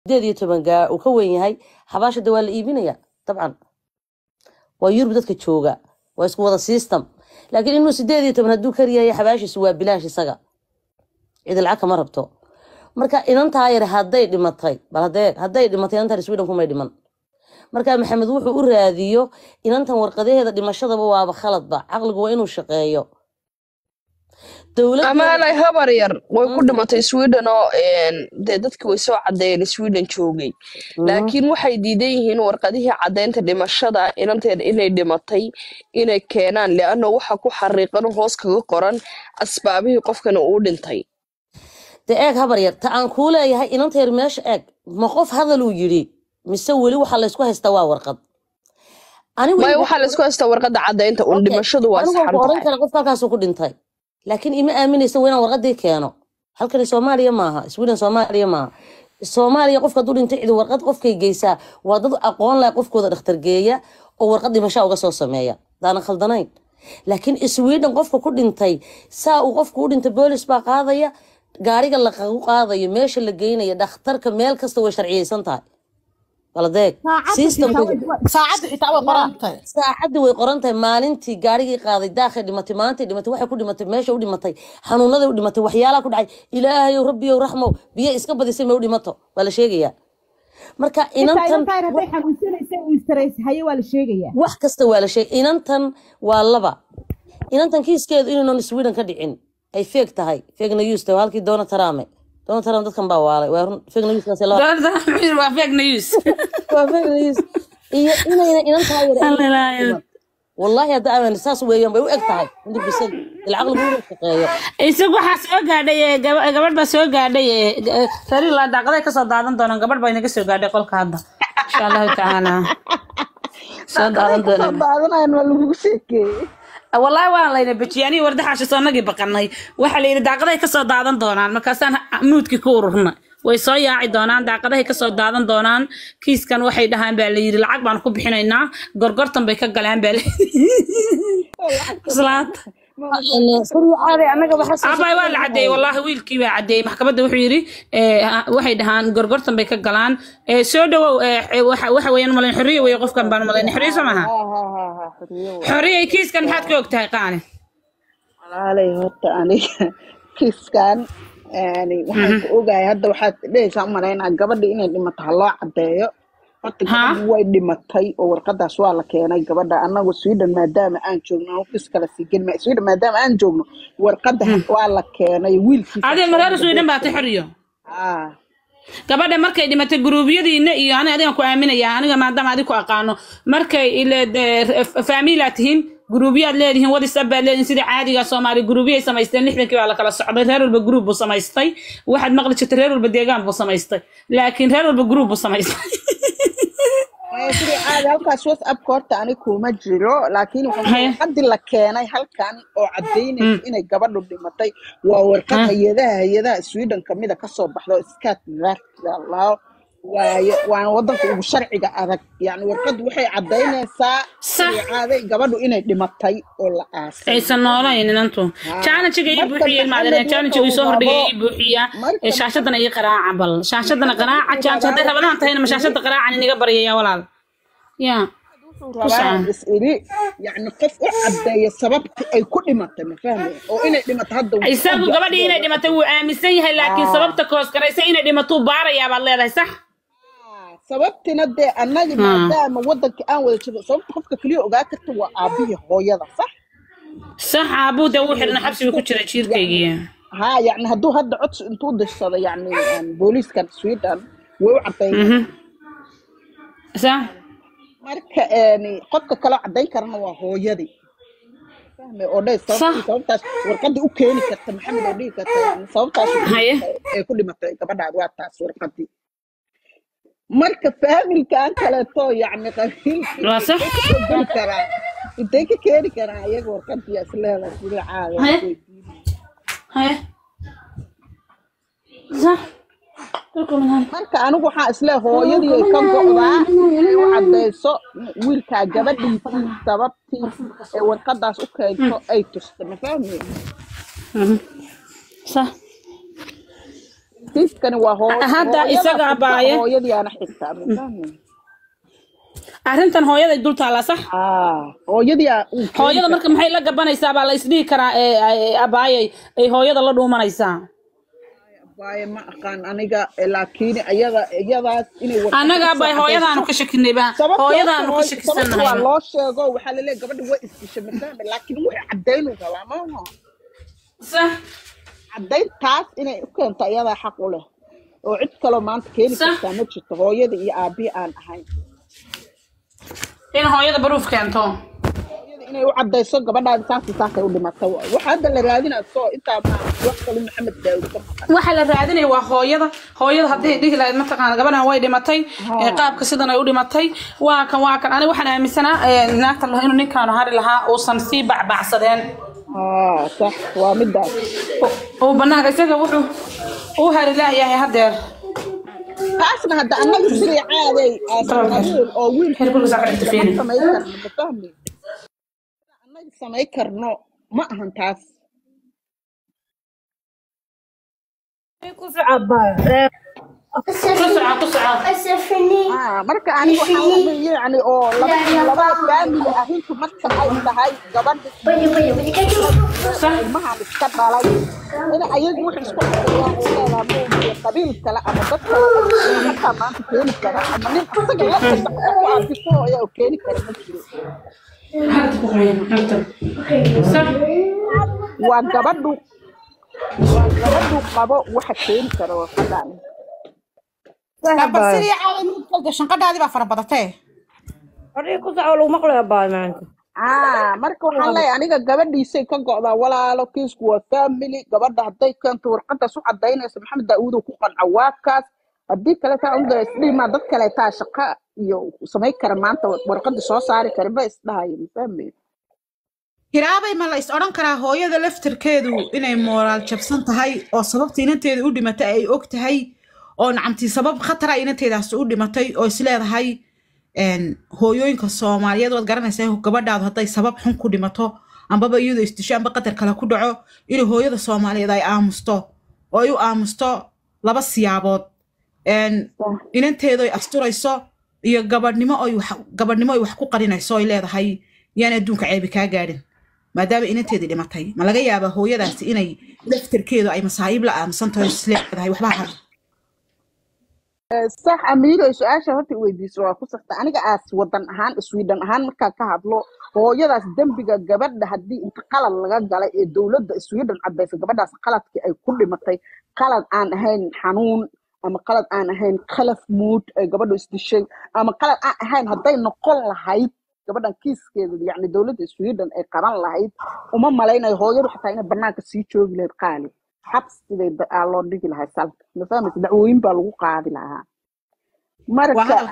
ديدي تبنجا وكوين هاي حباش الدول الإيبينية طبعا ويربط كتشوجا ويسكو هذا السيستم لكن إنه سديدي تبن هدو كريه يا حباش سوا بلاش سجا إذا العك مربطه مركا إن أنت هاير هداي دمتاي هداي دمتاي أنت رسويدهم كم يدمن مركا محمد وحو الراديو إن أنت ورقديه هذا دمشق بوا خلط با عقل جوينه شقيو دولة أما أنا هبرير ويكون ما تسويدن أو دتك ويسوع عدين سويدن شوقي لكن waxay diidan yihiin warqadihii cadeynta dhimashada inay dhimatay inay keenaan leano waxa ku xariiqan hoos kaga qoran asbaabihii qofkan uu dhintay eeg habaryar ta aan ku leeyahay inanteer meesha eeg ma qof hadal uu yiri mise wali waxa la isku haystaa waa warqad anigu waxa la isku haystaa warqada cadeynta uu dhimashadu waa saxan tahay qof halkaas ku dhintay laakiin ima aaminaysa weena warqadii keeno halkan Soomaaliya maaha Sweden Soomaaliya maaha Soomaaliya qofka dul intay cid warqad qofkay geysaa waa dad aqoon leh qofkooda dhakhtar geeya oo warqad dhimasho uga soo sameeya daana khaldanayn laakiin Sweden qofka ku dhintay saa uu qofku u dhintay boolis baa qaadaya gaariga la qaadayo meesha la geynayo dhakhtarka meel kasta way sharciyeysan tahay waladeeg systemku saacad xitaa way qorantay saacad way qorantay maalintii gaarigii qaaday daaqay dhimatay maanta dhimatay waxa ku dhimatay meesha u dhimatay xanuunada u dhimatay waxyaalaha ku dhacay ilaahay rabbiyo raxmo biyo iska badisay ma u dhimato wala sheegaya marka inantan waxay xanuunsanaysaa uu stress hayo wala sheegaya wax kasta wala sheeg inantan waa laba inantan kiiskeedu inuu Sweden ka dhicin ay fake tahay fake news tahay halkii doona taraame doona taraam dadkan baa waalay waa fake news kaas la waa fake news waa fake news iyo inanta yar wallahi hada aan saas weeyaan bay u eg tahay inta bisad العقل بيقول شقeeyo isagu waxa soo gaadhay gabadh ba soo gaadhay sari la dhaqday ka soo daadan doona gabadh bay naga soo gaadhay qolka hadda insha Allah taala soo daadan doona daadanayaan waa lagu sheekeeyay والله waan layna bajiyani wardaxaasha soo nagi baqanay waxa la yiri daaqaday ka soo daadan doonaan markaasaan moodki ku ururna way soo yaaci doonaan daaqadahay ka soo daadan doonaan kiiskan waxay dhahaan baa la yiri lacag baan ku bixinaynaa gorgortan bay ka galaan baa la islaat abay waa la cadeey wallahi wiilkii baa cadeey maxkamadda wuxuu yiri waxay dhahaan gorgortan bay ka galaan soo dhawow waxa weeyaan malayn xuriyo way qofkan baan malayn xuriyo samaha xuriyo kiiskan maxaad ka ogtahay qaani walaalay horta aniga kiiskan يعني waxaan ku ogahay hadda waxaad dheeysan mareynaa gabadha inay dhimato loo cadeeyo horta gabadhu way dhimatay oo warqadaas waa la keenay gabadha anagu Sweden maadaama aan joogno ofis kala siigin ma Sweden maadaama aan joogno warqada waa la keenay wiilkii adee marar Sweden baa taxriyo gabadha markay dhimatay gruubyadiina iyo aniga ku aaminaya aniga maadaama adiga ku aqaano markay ila familatihin جروبيات لين هو السبب لين سيد عادي Soomaali جروبيه samaysteen 60 waa la kala socday reer walba group buu samaystay waxaad maqli jirtay reer walba deegaan buu samaystay laakiin reer walba group buu samaystay sidi caadi halkaas WhatsApp koorta ani kuma jiro laakiin waxaan hadii la keenay halkan oo cadeynay inay gabadhu dhimatay waa warqad hay'adaha Sweden kamida ka soo baxdo iskaat Allah waan wadanka ugu sharciga adag yani warqad waxay cadeynaysaa caadi gabadhu inay dhimatay oo la aasay aysan noolayn inantu challenge ay buuxiyeen maadan challenge ay soo hordhigay buuxiya shaashadana ay qaraaca bal shaashadana qaraaca challenge haday rabadaan tahayna shaashada qaraaca iniga bariyay walaal ya isiri yani qof u cadeeyo sababta ay ku dhimatay ma fahmay oo inay dhimato hadda isagu gabadhii inay dhimatay wuu aaminsan yahay laakiin sababta koos garaysa inay dhimato baaraya baad leedahay sax sababtina de annaga maadaama wadanka aan wada jiro sababta qofka kaliya ogaa karta waa aabihi hooyada sax aabuda uu xirna xabsiga ku jira jiirkayga ha yani haduu hadda cod intuu dashado yani booliska Sweden way u cadeeyeen sax marka qofka kale cadeyn karna waa hooyadii fahmay oo dhay sababtaas warqadii u keeni karta maxamed oo dhigi karta sababtaas ay ku dhimatay gabadhaad waa taas warqadii marka familka aan kale to yani qabiilka waa sax intee ka keeni karaa iyaga warqadii asleeda sida caadi hay sax marka anigu waxaan isla hooyadii ay ka go'daa inay u cadeyso wiilka gabadhiisii sababtii ee warqadaas u keento ay tusto ma fahmay sax kiiskani waa hadda isaga abaaye hooyadii aan xigtaa mafahmi arrintan hooyada dul taala sax hooyadii hooyada marka maxay la gabanaysaa baa la isdhihi karaa abaaye ay hooyada la dhuumanaysaa abaaye ma aqaan aniga laakiin iyadaas inay anaga abaaye hooyadaanu ka shakinay baa hooyadaanu ka shakisanahay waa loo sheego waxa la leeyahay gabadha way isdishay mafahmi laakiin waxay caddayn u rabaa ma sax caddayntaas inay u keento iyadaa xaq u leh oo cid kaloo maanta keeni kartaa ma jirto hooyada iyo aabbihi aan ahayn in hooyada baruuf keento hooyada inay u caddayso gabadhaada saasay u dhimatay waxa hadda la raadinaa soo intaa wax kale maxamed daawud ka maqan waxa la raadinay waa hooyada hadday dhihi lahayd mataqaana gabadhan way dhimatay qaabka sidan ay u dhimatay waa kan aniga waxaan aaminsanaa naagta lahaa inuu ninkaanu hari lahaa uusan sii bacbacsadeen صح ومدة وبناها كسيكا وحو وهاري لا يا هدير أصلا هذا أنا بسري عادي أصلا أو ويل كل ساعة تفيني أنا سمايكر نو ما هنتاس كوسع عباية قصعة أسفني مركا أنا وحنا يعني أو لبعض كامل أهين في مركا هاي قبل بدي صح ما هنستقبل علي أنا أيق وحنا سكوت قبيل كلا أنا بس حتى ما أنت كيني كلا أما نفسك لا تستقبل أنت فوق يا أوكيني كلا صح وقبل قبل واحد كيني كلا وقدامي بس سريع على شنقد هذه بفر بدته أريكو سألو مقلة يا باي مانك marka waxaan leeyahay aniga gabadhiisay ka go'daa walaalo kiisku waa family gabadha haday keento warqadaas u cadaynayso maxamed daawud ku qanca waakaas hadii kale taa unda isliima dad kale taa shaqo iyo sameey kara maanta warqada soo saari kara ba isdhahay family hiraabay ma la is oran karaa hooyada laftirkeedu inay moraal jabsan tahay oo sababta inanteeda u dhimatay ay og tahay oo nacamti sabab khatar ah inanteedaas u dhimatay oo isleedahay hooyooyinka Soomaaliyeed wad garanaysaa gabadhaadu haday sabab xun ku dhimato ambaba iyadoo istisho amba qadar kale ku dhaco in hooyada Soomaaliyeed ay aamusto oo ay u aamusto laba siyaabood inanteedu ay asturayso iyo gabadhnimo ay wax ku qarinayso ay leedahay yaan adduunka ceeb ka gaadhin maadaama inanteedu dhimatay ma laga yaabaa hooyadaasi inay laftirkeedu ay masaa'ib la aamusantahay isleedahay waxba صح أميرة سؤال شهرتي ويديس وقصة أنا جالس وطن أهان السويدن أهان مكان كهذلو هو يدرس دم جبر هدي انتقال اللي قال الدولة السويدن عبى في جبر داس قلت كل متى قلت عن هين حنون أما قلت عن هين خلف موت جبر استشهاد أما قلت عن هين هدي نقل هاي جبر كيس كده يعني دولة السويدن قرن لهاي وما ملاينا هو يروح حتى برنامج سيتشو للقالي حبس إذا الله ديك لها سالك نفهم دعوين بالو قاعد لها marka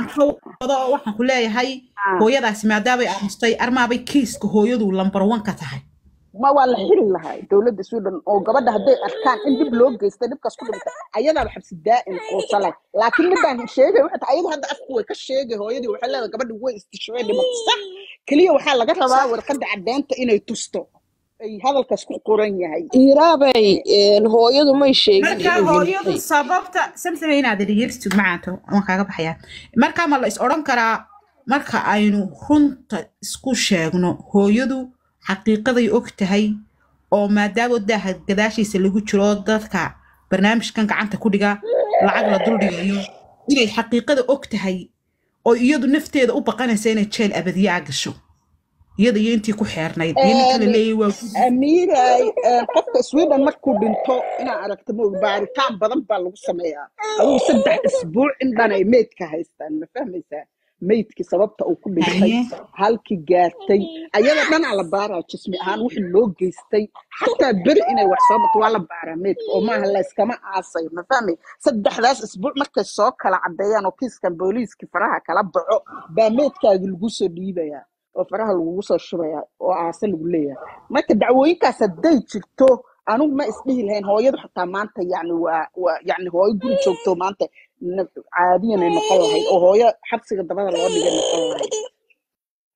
waxaan ku leeyahay hooyadaas maadaama ay amustay armaabay kiiska hooyadu lambar 1 ka tahay ma waa la xiri lahay dawladda Sweden oo gabadha haday arkaan in dib loo geysto dibkaas ku dhintay ayada la xabsi daa'im oo salay laakiin midaan sheegay waxa ayada hadda afku way ka sheegay hooyadii waxa leedahay gabadhu way istishoobay dhimatay sax kaliya waxa laga rabaa warqada cadeynta inay tusto ay hadalkaas ku qoran yahay iraabay hooyadu may sheegin marka hooyadu sababta samsameeyna dhigirtu macaanto aan kaaga baxaya marka ma la is oran karaa marka aynu runta isku sheegno hooyadu xaqiiqaday og tahay oo maadaama daaha gadaashiisa lagu jiro dadka barnaamijkan gacanta ku dhiga lacag la dul dhigayo inay xaqiiqada og tahay oo iyadu nafteeda u baqanaysa inay jeel abadiya gasho iyada intii ku xeernayd in kale leeyahay waa Amira qofka Sweden markuu dhinto ina aragto baaritaan badan baa lagu sameeyaa aduu 3 isbuuc indan ay meedka haystaan ma fahmaysaa meedki sababta uu ku dhintay halkii gaartay ayada dhan ala baaraa jismi ahaan wixii loo geystay xataa bir inay wax sababto waa la baaraa meedka oo maaha la iskama aasay ma fahmay 3daas isbuuc markay soo kala cadeeyaan oo kiiskan booliiska faraha kala baxo baa meedkaaga lagu soo dhiibayaa وفرها الوصول شوية وعسل وقلية ما كدعوين كاسدي شفتو أنا ما اسمه لهن هو يروح حتى ما أنت يعني يعني هو يقول شفتو ما أنت عاديا النقلة هاي وهو حبس الضمان الوضع النقلة هاي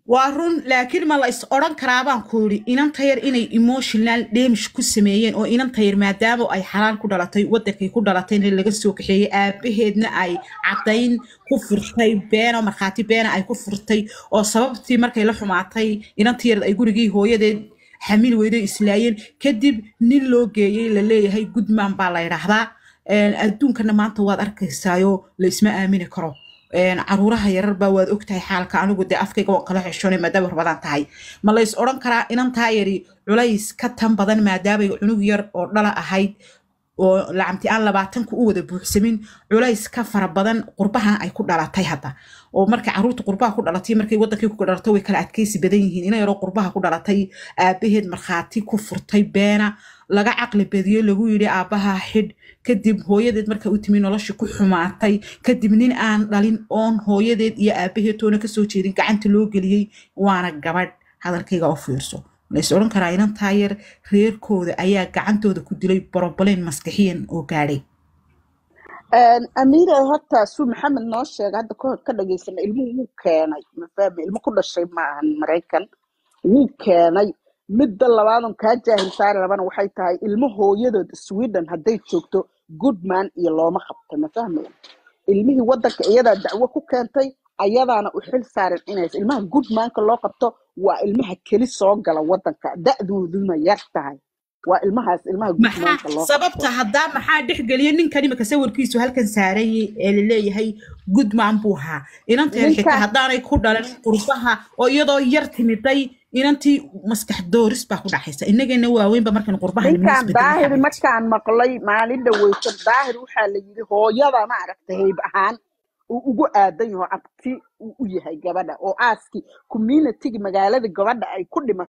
وارون لكن ما لا إسأران كرابان كوري إنان تير إني emotional damage كسميين أو إنان تير ما دام أي حرام كدلتي ودك كدلتين اللي جسوك هي بهدنا أي عطين كفرتي بين ومرخاتي بين أي كفرتي أو سببتي مركي لحم عطي إنان تير أي جوري هو يد حميل ويدا إسلايين كدب نيلو جاي للي هي جود مان بالله رحبا الدون كنا ما تواد أركيسايو لاسمه آمين كرو caruuraha yarar baa waad ogtahay xaalka anigu dee afkayga waan kala xishoonay maadaama war badan tahay ma la is oran karaa inantaa yari culays ka tan badan maadaama ay cunug yar oo dhala ahayd oo lacamti aan 20 u wada buuxsamin culays ka fara badan qurbaha ay ku dhalatay hadda oo markay caruurta qurbaha ku dhalatay markay wadankii ku dhalatay way kala adkaysi badan yihiin inay yaro qurbaha ku dhalatay aabaheed markhaati ku furtay beena laga caqli badiyo lagu yiri aabaha xid kadib hooyadeed marka uu timi nolosha ku xumaatay kadib nin aan dhalin oon hooyadeed iyo aabaheed toona ka soo jeedin gacanta loo geliyay waana gabadh hadalkayga oo fiirso la is oran karaa inan taayir reerkooda ayaa gacantooda ku dilay problem maskaxiyan oo gaadhay أميرة هتا سو محمد نوشة هذا كده جيسنا المو كاني ما فاهم المو كل شيء مع أمريكان wuu keenay midda labaad ka jaahil saar laban waxay tahay ilmuhu hooyada Sweden haday joogto Goodman iyo looma qabto ma fahmayaan ilmihii wadanka iyada dacwo ku keentay ayadaana u xil saaran inay ilmaha Goodman ka loo qabto waa ilmaha keli soo gala wadanka da'dooduna yar tahay waa ilmahaas ilmaha Goodman ka loo sababta hadda maxaa dhixgaliyo ninkani ma ka sawirkiisu halkan saaray ee leeyahay Goodman buu ahaa inantii xitaa haddaanay ku dhalan qurbaha oo iyadoo yar timiday inantii maskax dooris baa ku dhaxaysa inagana waaweynba markan qurbaha ninkan daahir markaan maqlay maalin dhaweysan daahir waxa la yiri hooyada ma aragtay hayb ahaan ugu aadan yahay abti u yahay gabadha oo aaski community magaalada gabadha ay ku dhimatay